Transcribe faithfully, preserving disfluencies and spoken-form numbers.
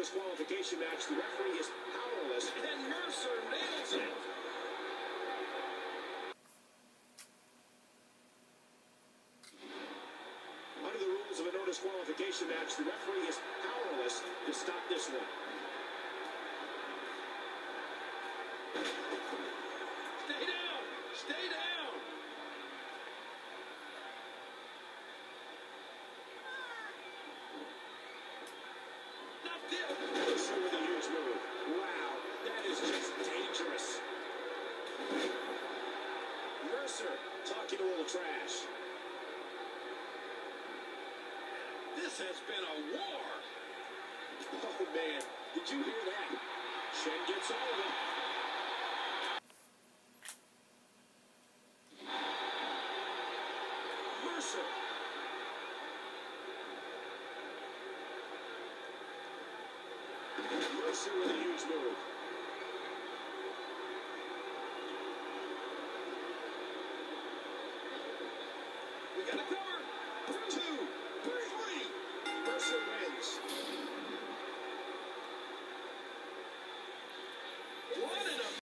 disqualification match, the referee is powerless, and Mercer nails it. Under the rules of a no disqualification match, the referee is powerless to stop this one. Stay down! Stay down! Not this! Mercer with a huge move. Wow, that is just dangerous. Mercer talking a little trash. This has been a war. Oh, man. Did you hear that? Shen gets all of it. Mercer. Mercer with a huge move. We got to cover.